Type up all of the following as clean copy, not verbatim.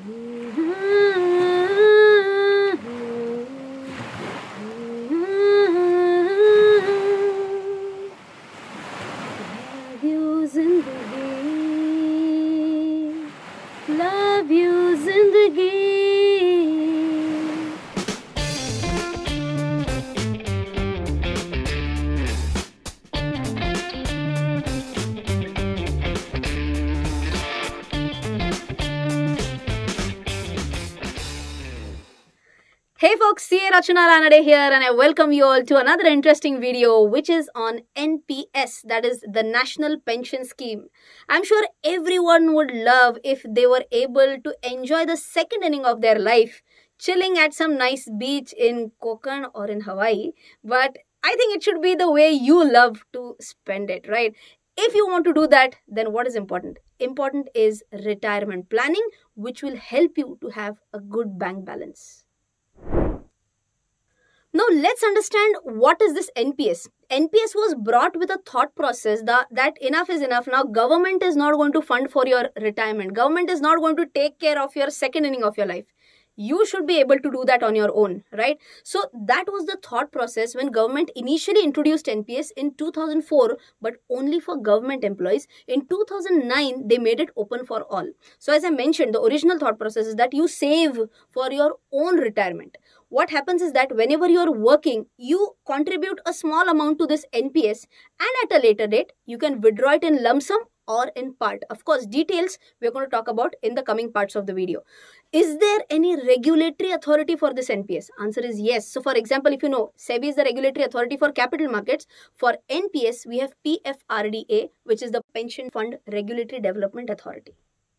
Love you, zindagi. Hey folks, CA Rachana Ranade here, and I welcome you all to another interesting video which is on NPS, that is the National Pension Scheme. I'm sure everyone would love if they were able to enjoy the second inning of their life chilling at some nice beach in Konkan or in Hawaii, but I think it should be the way you love to spend it, right? If you want to do that, then what is important? Important is retirement planning, which will help you to have a good bank balance. Now let's understand what is this NPS. NPS was brought with a thought process that enough is enough. Now government is not going to fund for your retirement. Government is not going to take care of your second inning of your life. You should be able to do that on your own, right? So that was the thought process when government initially introduced NPS in 2004, but only for government employees. In 2009, they made it open for all. So as I mentioned, the original thought process is that you save for your own retirement. What happens is that whenever you're working, you contribute a small amount to this NPS, and at a later date, you can withdraw it in lump sum or in part. Of course, details we're going to talk about in the coming parts of the video. Is there any regulatory authority for this NPS? Answer is yes. So for example, if you know, SEBI is the regulatory authority for capital markets. For NPS, we have PFRDA, which is the Pension Fund Regulatory Development Authority.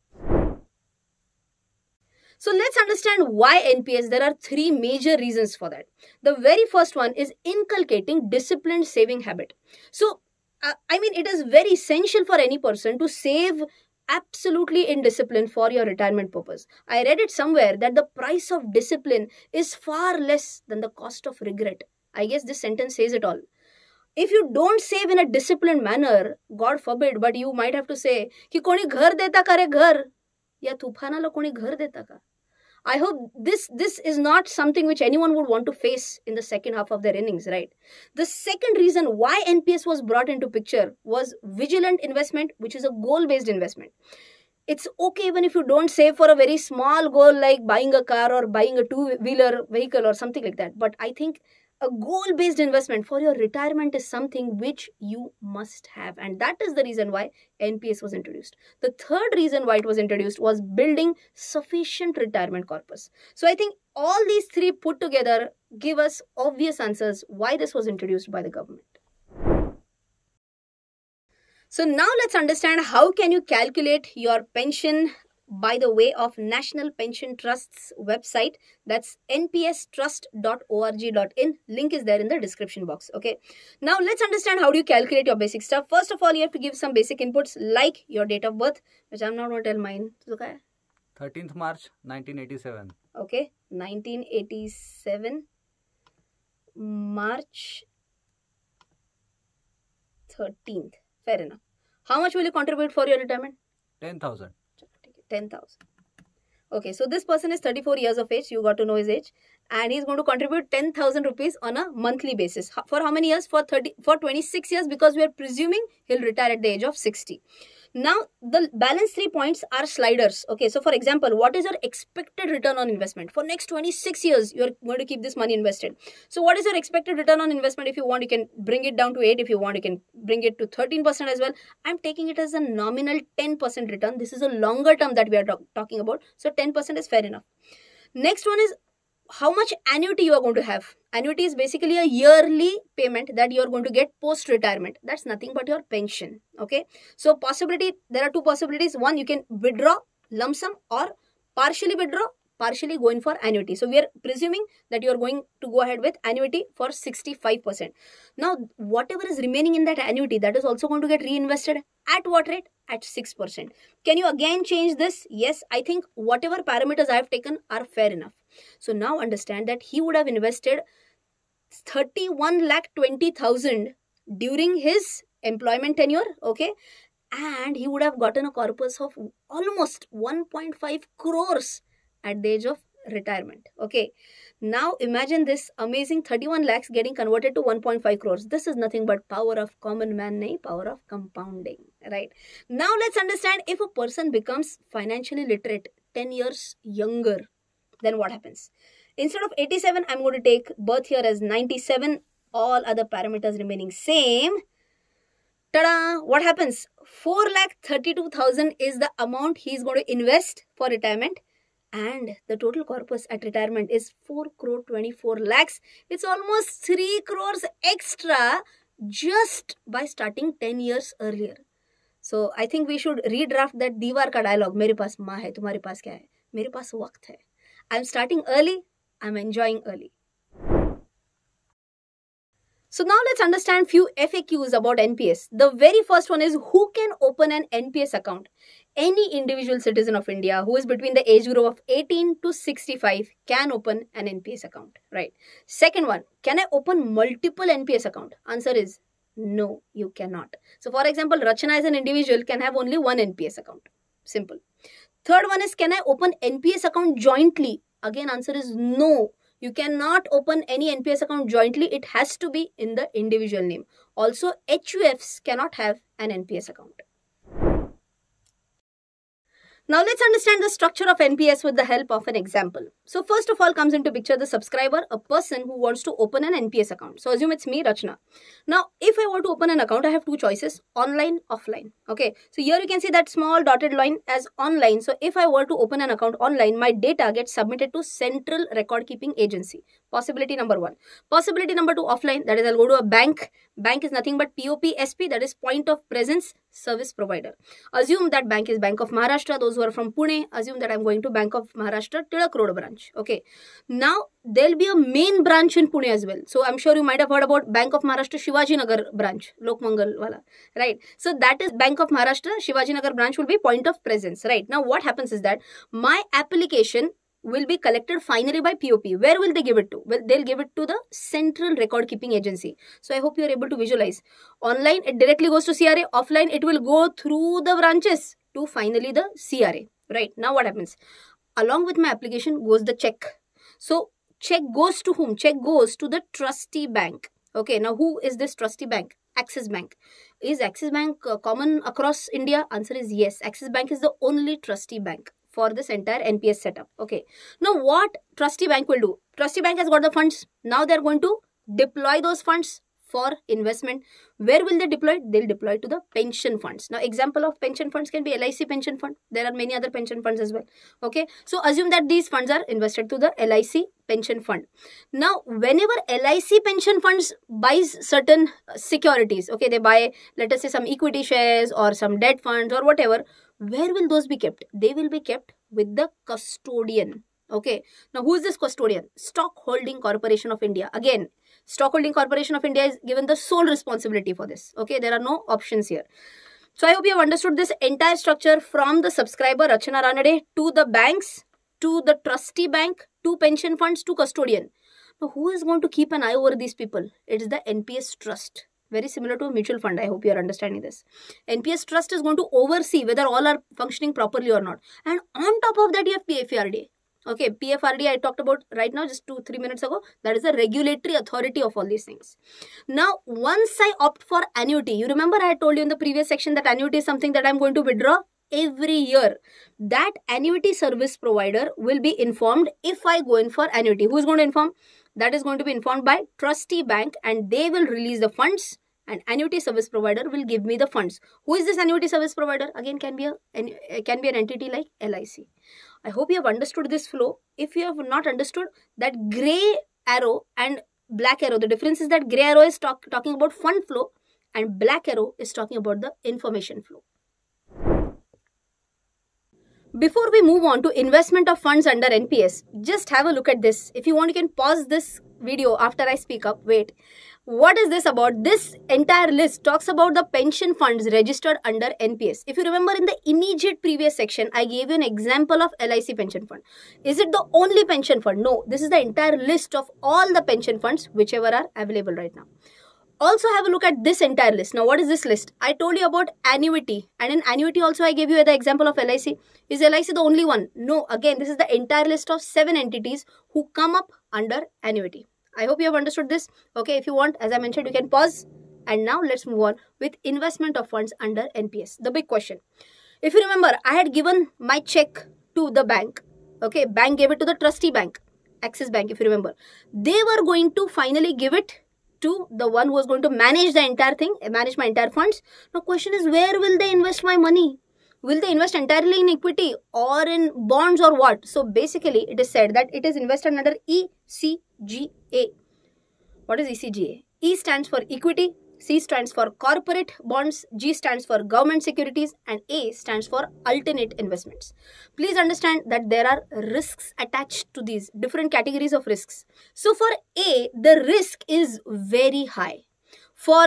So let's understand why NPS. There are three major reasons for that. The very first one is inculcating disciplined saving habit. So it is very essential for any person to save absolutely in discipline for your retirement purpose. I read it somewhere that the price of discipline is far less than the cost of regret. I guess this sentence says it all. If you don't save in a disciplined manner, God forbid, but you might have to say कि कोणी घर देता का रे घर या तूफानाला कोणी घर देता का. I hope this is not something which anyone would want to face in the second half of their innings, right? The second reason why NPS was brought into picture was vigilant investment, which is a goal-based investment. It's okay even if you don't save for a very small goal like buying a car or buying a two-wheeler vehicle or something like that. But I think a goal-based investment for your retirement is something which you must have. And that is the reason why NPS was introduced. The third reason why it was introduced was building sufficient retirement corpus. So I think all these three put together give us obvious answers why this was introduced by the government. So now let's understand how can you calculate your pension by the way of National Pension Trust's website. That's npstrust.org.in. Link is there in the description box. Okay. Now let's understand how do you calculate your basic stuff. First of all, you have to give some basic inputs like your date of birth, which I'm not going to tell mine. 13th March 1987. Okay. 1987 March 13th. Fair enough. How much will you contribute for your retirement? 10,000. 10,000. Okay, so this person is 34 years of age. You got to know his age. And he's going to contribute 10,000 rupees on a monthly basis. For how many years? For 26 years, because we are presuming he'll retire at the age of 60. Now, the balance 3 points are sliders. Okay, so for example, what is your expected return on investment? For next 26 years, you're going to keep this money invested. So what is your expected return on investment? If you want, you can bring it down to 8. If you want, you can bring it to 13% as well. I'm taking it as a nominal 10% return. This is a longer term that we are talking about. So 10% is fair enough. Next one is how much annuity you are going to have. Annuity is basically a yearly payment that you are going to get post-retirement. That's nothing but your pension. Okay. So there are two possibilities. One, you can withdraw lump sum or partially withdraw, partially go in for annuity. So we are presuming that you are going to go ahead with annuity for 65%. Now, whatever is remaining in that annuity, that is also going to get reinvested at what rate? At 6%. Can you again change this? Yes, I think whatever parameters I have taken are fair enough. So now understand that he would have invested 31,20,000 during his employment tenure, okay? And he would have gotten a corpus of almost 1.5 crores at the age of retirement. Okay. Now imagine this amazing 31 lakhs getting converted to 1.5 crores. This is nothing but power of common man, nahi, power of compounding, right? Now let's understand, if a person becomes financially literate 10 years younger, then what happens? Instead of 87, I'm going to take birth year as 97, all other parameters remaining same. Ta-da! What happens? 4,32,000 is the amount he's going to invest for retirement, and the total corpus at retirement is 4 crore 24 lakhs. It's almost 3 crores extra just by starting 10 years earlier. So I think we should redraft that दीवार का dialogue. मेरे पास माँ है, तुम्हारे पास क्या है? मेरे पास वक्त है. I'm starting early. I'm enjoying early. So now let's understand few FAQs about NPS. The very first one is, who can open an NPS account? Any individual citizen of India who is between the age group of 18 to 65 can open an NPS account, right? Second one, can I open multiple NPS account? Answer is no, you cannot. So for example, Rachana as an individual can have only one NPS account. Simple. Third one is, can I open NPS account jointly? Again, answer is no. You cannot open any NPS account jointly. It has to be in the individual name. Also, HUFs cannot have an NPS account. Now let's understand the structure of NPS with the help of an example. So first of all comes into picture the subscriber, a person who wants to open an NPS account. So assume it's me, Rachana. Now if I want to open an account, I have two choices, online, offline. Okay, so here you can see that small dotted line as online. So if I were to open an account online, my data gets submitted to Central Record Keeping Agency. Possibility number one. Possibility number two, offline, that is I'll go to a bank. Bank is nothing but POPSP, that is Point of Presence Service Provider. Assume that bank is Bank of Maharashtra. Those who are from Pune, assume that I'm going to Bank of Maharashtra Tilak Road branch. Okay. Now there'll be a main branch in Pune as well. So I'm sure you might have heard about Bank of Maharashtra Shivaji Nagar branch, Lokmangal wala, right? So that is Bank of Maharashtra Shivaji Nagar branch will be point of presence, right? Now what happens is that my application will be collected finally by POP. Where will they give it to? Well, they'll give it to the Central Record Keeping Agency. So I hope you are able to visualize. Online, it directly goes to CRA. Offline, it will go through the branches to finally the CRA. Right. Now what happens? Along with my application goes the check. So check goes to whom? Check goes to the trustee bank. Okay. Now who is this trustee bank? Axis Bank. Is Axis Bank common across India? Answer is yes. Axis Bank is the only trustee bank for this entire NPS setup. Okay. Now what trustee bank will do? Trustee bank has got the funds. Now they are going to deploy those funds for investment. Where will they deploy? They'll deploy to the pension funds. Now example of pension funds can be LIC pension fund. There are many other pension funds as well. Okay. So assume that these funds are invested to the LIC pension fund. Now whenever LIC pension funds buys certain securities, okay, they buy, let us say, some equity shares or some debt funds or whatever, where will those be kept? They will be kept with the custodian. Okay. Now who is this custodian? Stockholding Corporation of India. Again, Stockholding Corporation of India is given the sole responsibility for this. Okay, there are no options here. So I hope you have understood this entire structure from the subscriber Rachana Ranade to the banks, to the trustee bank, to pension funds, to custodian. Now who is going to keep an eye over these people? It is the NPS Trust. Very similar to a mutual fund. I hope you are understanding this. NPS Trust is going to oversee whether all are functioning properly or not. And on top of that, you have PFRDA. Okay, PFRDA I talked about right now, just 2-3 minutes ago. That is the regulatory authority of all these things. Now, once I opt for annuity, you remember I had told you in the previous section that annuity is something that I'm going to withdraw every year. That annuity service provider will be informed if I go in for annuity. Who is going to inform? That is going to be informed by trustee bank, and they will release the funds, and annuity service provider will give me the funds. Who is this annuity service provider? Again, can be an entity like LIC. I hope you have understood this flow. If you have not understood, that grey arrow and black arrow, the difference is that grey arrow is talking about fund flow and black arrow is talking about the information flow. Before we move on to investment of funds under NPS, just have a look at this. If you want, you can pause this video after I speak up. Wait. What is this about? This entire list talks about the pension funds registered under NPS. If you remember in the immediate previous section, I gave you an example of LIC pension fund. Is it the only pension fund? No. This is the entire list of all the pension funds whichever are available right now. Also have a look at this entire list. Now what is this list? I told you about annuity, and in annuity also I gave you the example of LIC. Is LIC the only one? No, again this is the entire list of 7 entities who come up under annuity. I hope you have understood this. Okay, if you want, as I mentioned, you can pause. And now let's move on with investment of funds under NPS. The big question. If you remember, I had given my check to the bank. Okay, bank gave it to the trustee bank, Axis Bank, if you remember. They were going to finally give it to the one who was going to manage the entire thing, manage my entire funds. Now question is, where will they invest my money? Will they invest entirely in equity or in bonds or what? So basically it is said that it is invested under ECGA. What is ECGA? E stands for equity, C stands for corporate bonds, G stands for government securities, and A stands for alternate investments. Please understand that there are risks attached to these different categories of risks. So for A, the risk is very high. For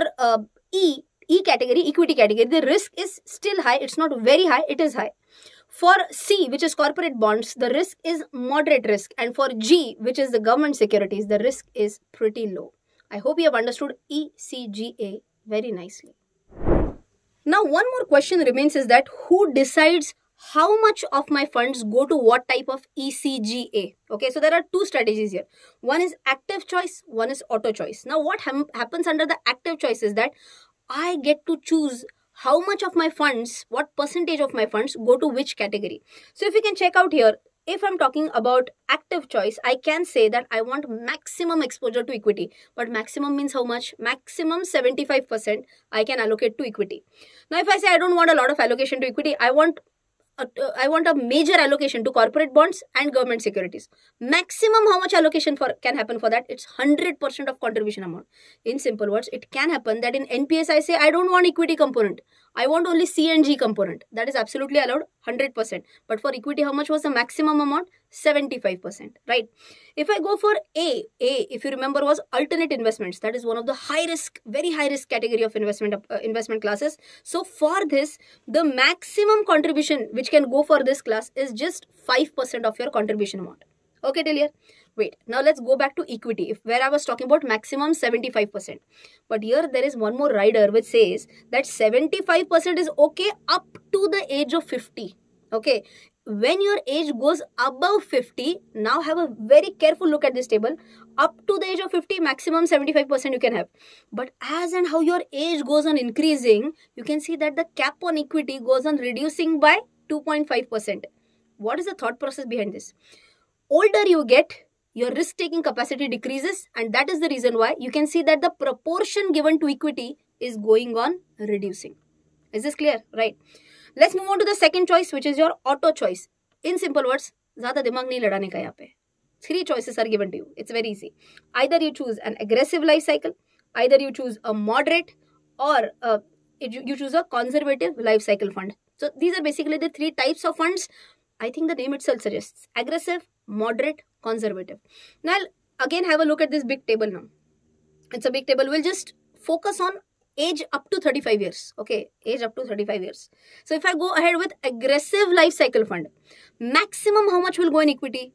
E category, equity category, the risk is still high. It's not very high, it is high. For C, which is corporate bonds, the risk is moderate risk. And for G, which is the government securities, the risk is pretty low. I hope you have understood ECGA very nicely. Now, one more question remains is that who decides how much of my funds go to what type of ECGA? Okay, so there are two strategies here. One is active choice, one is auto choice. Now, what happens under the active choice is that I get to choose how much of my funds, what percentage of my funds go to which category. So if you can check out here, if I'm talking about active choice, I can say that I want maximum exposure to equity. But maximum means how much? Maximum 75% I can allocate to equity. Now, if I say I don't want a lot of allocation to equity, I want a major allocation to corporate bonds and government securities. Maximum how much allocation can happen for that? It's 100% of contribution amount. In simple words, it can happen that in NPS I say I don't want equity component. I want only C and G component. That is absolutely allowed, 100%. But for equity, how much was the maximum amount? 75%, right? If I go for A, if you remember, was alternate investments. That is one of the high risk, very high risk category of investment classes. So for this, the maximum contribution which can go for this class is just 5% of your contribution amount. Okay, till here? Wait, now let's go back to equity, where I was talking about maximum 75%. But here there is one more rider which says that 75% is okay up to the age of 50. Okay, when your age goes above 50, now have a very careful look at this table. Up to the age of 50, maximum 75% you can have. But as and how your age goes on increasing, you can see that the cap on equity goes on reducing by 2.5%. What is the thought process behind this? Older you get, your risk-taking capacity decreases, and that is the reason why you can see that the proportion given to equity is going on reducing. Is this clear? Right. Let's move on to the second choice, which is your auto choice. In simple words, ज़्यादा दिमाग नहीं लड़ाने का यहाँ पे. 3 choices are given to you. It's very easy. Either you choose an aggressive life cycle, either you choose a moderate, or you choose a conservative life cycle fund. So these are basically the 3 types of funds. I think the name itself suggests aggressive, moderate, conservative. Now I'll again have a look at this big table now. It's a big table. We'll just focus on age up to 35 years. Okay, age up to 35 years. So if I go ahead with aggressive life cycle fund, maximum how much will go in equity?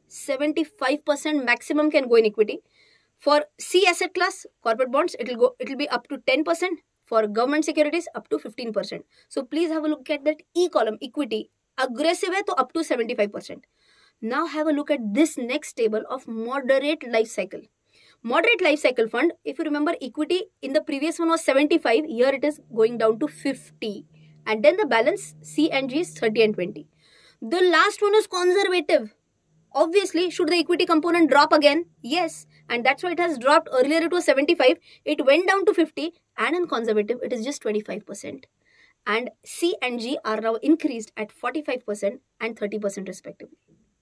75% maximum can go in equity. For C asset class, corporate bonds, it will be up to 10%. For government securities, up to 15%. So please have a look at that E column, equity. Aggressive hai to up to 75%. Now have a look at this next table of moderate life cycle. Moderate life cycle fund, if you remember, equity in the previous one was 75, here it is going down to 50. And then the balance C and G is 30 and 20. The last one is conservative. Obviously, should the equity component drop again? Yes. And that's why it has dropped. Earlier it was 75, it went down to 50, and in conservative it is just 25%. And C and G are now increased at 45% and 30% respectively.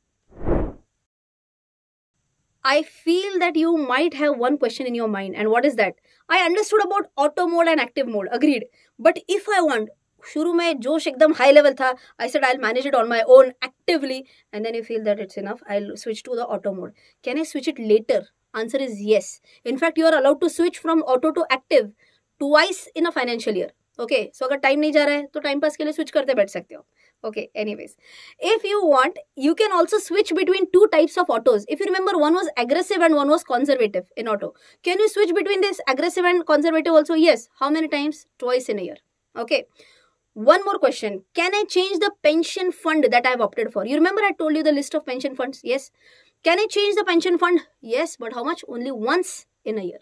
I feel that you might have one question in your mind, and what is that? I understood about auto mode and active mode, agreed. But if I want, shuru mein josh ekdam high level tha, I said I'll manage it on my own actively, and then you feel that it's enough, I'll switch to the auto mode. Can I switch it later? Answer is yes. In fact, you are allowed to switch from auto to active twice in a financial year. Okay, so अगर time नहीं जा रहा है तो time pass के लिए switch करते बैठ सकते हो. Okay, anyways, if you want, you can also switch between two types of autos. If you remember, one was aggressive and one was conservative in auto. Can you switch between this aggressive and conservative also? Yes. How many times? Twice in a year. Okay. One more question. Can I change the pension fund that I have opted for? You remember I told you the list of pension funds? Yes. Can I change the pension fund? Yes, but how much? Only once in a year.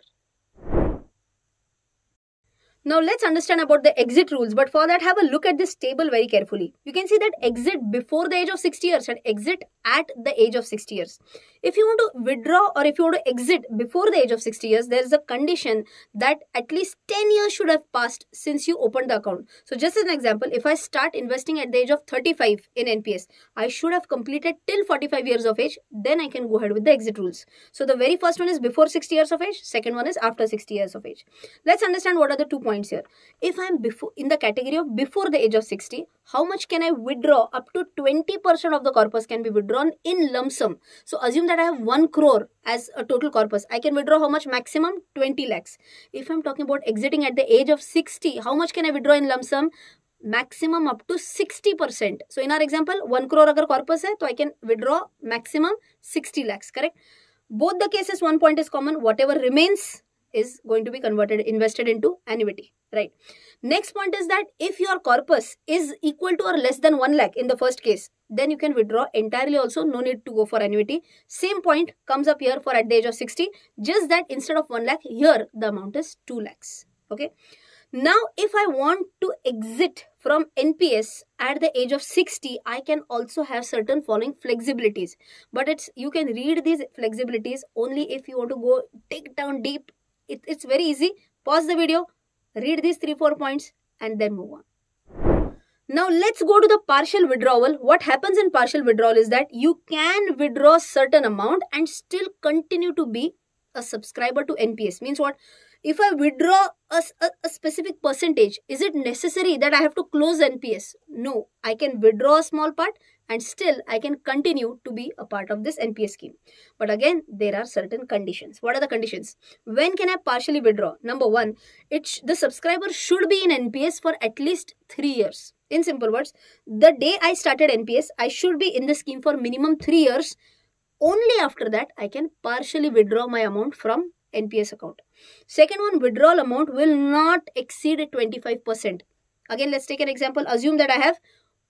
Now let's understand about the exit rules, but for that have a look at this table very carefully. You can see that exit before the age of 60 years and exit at the age of 60 years. If you want to withdraw or if you want to exit before the age of 60 years, there is a condition that at least 10 years should have passed since you opened the account. So just as an example, if I start investing at the age of 35 in NPS, I should have completed till 45 years of age, then I can go ahead with the exit rules. So the very first one is before 60 years of age, second one is after 60 years of age. Let's understand what are the 2 points here. If I'm in the category of before the age of 60, how much can I withdraw? Up to 20% of the corpus can be withdrawn in lump sum. So assume that I have 1 crore as a total corpus. I can withdraw how much? Maximum 20 lakhs. If I'm talking about exiting at the age of 60, how much can I withdraw in lump sum? Maximum up to 60%. So in our example, 1 crore agar corpus hai, so I can withdraw maximum 60 lakhs, correct? Both the cases, one point is common. Whatever remains is going to be invested into annuity, right? Next point is that if your corpus is equal to or less than 1 lakh in the first case, then you can withdraw entirely also, no need to go for annuity. Same point comes up here for at the age of 60, just that instead of 1 lakh, here the amount is 2 lakhs, okay? Now, if I want to exit from NPS at the age of 60, I can also have certain following flexibilities. But you can read these flexibilities only if you want to go dig down deep. It's very easy. Pause the video, read these 3-4 points and then move on. Now let's go to the partial withdrawal. What happens in partial withdrawal is that you can withdraw certain amount and still continue to be a subscriber to NPS. Means what? If I withdraw a specific percentage, is it necessary that I have to close NPS? No, I can withdraw a small part and still I can continue to be a part of this NPS scheme. But again, there are certain conditions. What are the conditions? When can I partially withdraw? Number one, the subscriber should be in NPS for at least 3 years. In simple words, the day I started NPS, I should be in the scheme for minimum 3 years. Only after that, I can partially withdraw my amount from NPS account. Second one, withdrawal amount will not exceed 25%. Again, let's take an example. Assume that I have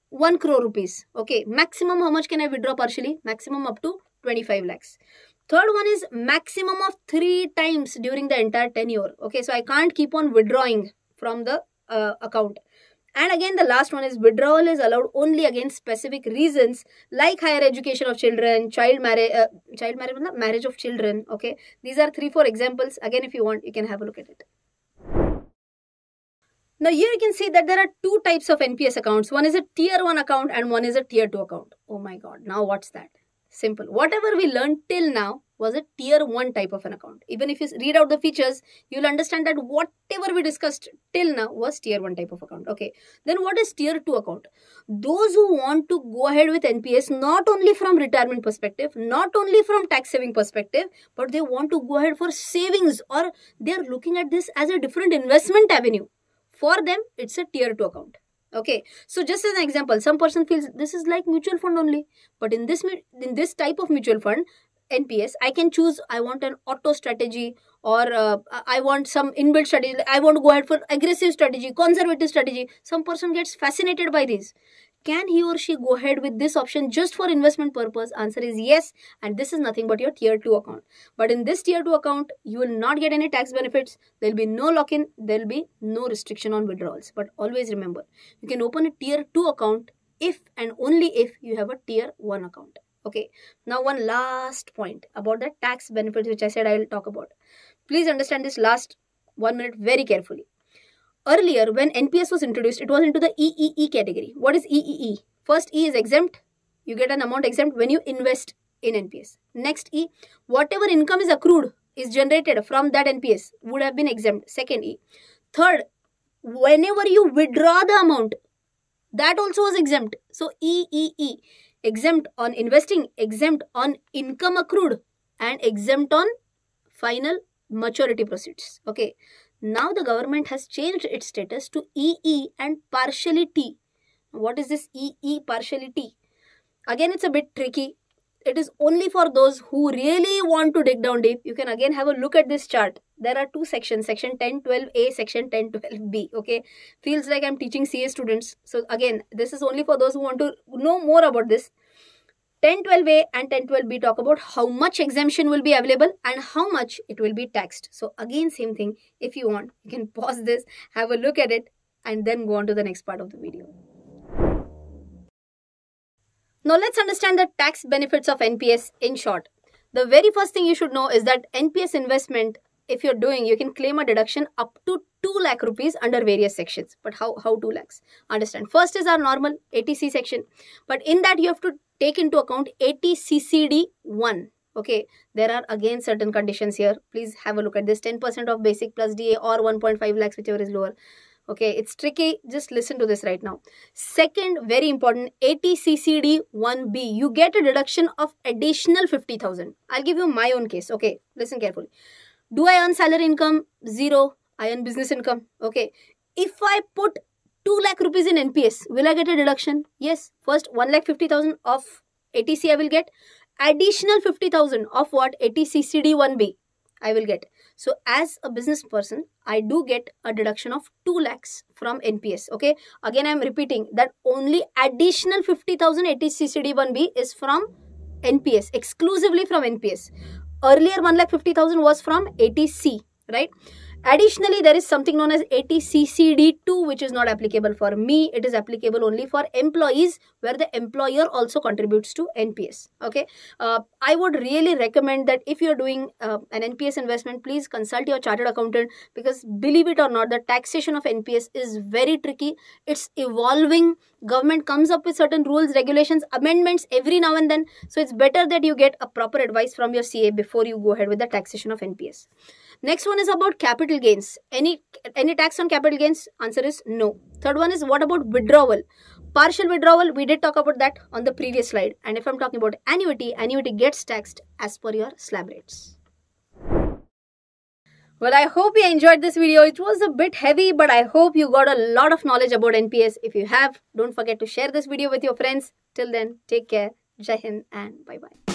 1 crore rupees. Okay, maximum how much can I withdraw partially? Maximum up to 25 lakhs. Third one is maximum of 3 times during the entire tenure. Okay, so I can't keep on withdrawing from the account. And again, the last one is withdrawal is allowed only against specific reasons like higher education of children, marriage of children. Okay, these are 3-4 examples. Again, if you want, you can have a look at it. Now here you can see that there are 2 types of NPS accounts. One is a tier 1 account and one is a tier 2 account. Oh my god, now what's that? Simple. Whatever we learned till now was a tier 1 type of an account. Even if you read out the features, you'll understand that whatever we discussed till now was tier 1 type of account. Okay. Then what is tier 2 account? Those who want to go ahead with NPS not only from retirement perspective, not only from tax saving perspective, but they want to go ahead for savings, or they're looking at this as a different investment avenue. For them, it's a tier 2 account. Okay, so just as an example, some person feels this is like mutual fund only. But in this type of mutual fund, NPS, I can choose, I want an auto strategy, or I want some inbuilt strategy. I want to go ahead for aggressive strategy, conservative strategy. Some person gets fascinated by this. Can he or she go ahead with this option just for investment purpose? Answer is yes. And this is nothing but your tier 2 account. But in this tier 2 account, you will not get any tax benefits. There will be no lock-in. There will be no restriction on withdrawals. But always remember, you can open a tier 2 account if and only if you have a tier 1 account. Okay. Now one last point about the tax benefits which I said I will talk about. Please understand this last 1 minute very carefully. Earlier, when NPS was introduced, it was into the EEE category. What is EEE? First E is exempt. You get an amount exempt when you invest in NPS. Next E, whatever income is accrued, is generated from that NPS would have been exempt. Second E. Third, whenever you withdraw the amount, that also was exempt. So EEE, exempt on investing, exempt on income accrued, and exempt on final maturity proceeds. Okay. Now the government has changed its status to EE and partially T. What is this EE partially T? Again, it's a bit tricky. It is only for those who really want to dig down deep. You can again have a look at this chart. There are two sections, section 1012A, section 1012B. Okay, feels like I'm teaching CA students. So again, this is only for those who want to know more about this. 1012A and 1012B talk about how much exemption will be available and how much it will be taxed. So again, same thing. If you want, you can pause this, have a look at it, and then go on to the next part of the video. Now let's understand the tax benefits of NPS in short. The very first thing you should know is that NPS investment, if you're doing, you can claim a deduction up to 2 lakh rupees under various sections. But how 2 lakhs? Understand. First is our normal 80C section. But in that you have to take into account 80CCD 1. Okay, there are again certain conditions here. Please have a look at this. 10% of basic plus DA or 1.5 lakhs, whichever is lower. Okay, it's tricky. Just listen to this right now. Second, very important, 80CCD 1B. You get a deduction of additional 50,000. I'll give you my own case. Okay, listen carefully. Do I earn salary income? 0. I earn business income. Okay. If I put 2 lakh rupees in NPS, will I get a deduction? Yes. First, 1,50,000 of 80C I will get. Additional 50,000 of what? 80CCD 1B I will get. So as a business person, I do get a deduction of 2 lakhs from NPS. Okay. Again, I am repeating that only additional 50,000 80CCD 1B is from NPS, exclusively from NPS. Earlier 1,50,000 was from 80C, right? Additionally, there is something known as 80CCD2, which is not applicable for me. It is applicable only for employees where the employer also contributes to NPS. Okay. I would really recommend that if you're doing an NPS investment, please consult your chartered accountant, because believe it or not, the taxation of NPS is very tricky. It's evolving. Government comes up with certain rules, regulations, amendments every now and then. So it's better that you get a proper advice from your CA before you go ahead with the taxation of NPS. Next one is about capital gains. Any tax on capital gains? Answer is no. Third one is what about withdrawal? Partial withdrawal, we did talk about that on the previous slide. And if I'm talking about annuity, annuity gets taxed as per your slab rates. Well, I hope you enjoyed this video. It was a bit heavy, but I hope you got a lot of knowledge about NPS. If you have, don't forget to share this video with your friends. Till then, take care. Jai Hind and bye-bye.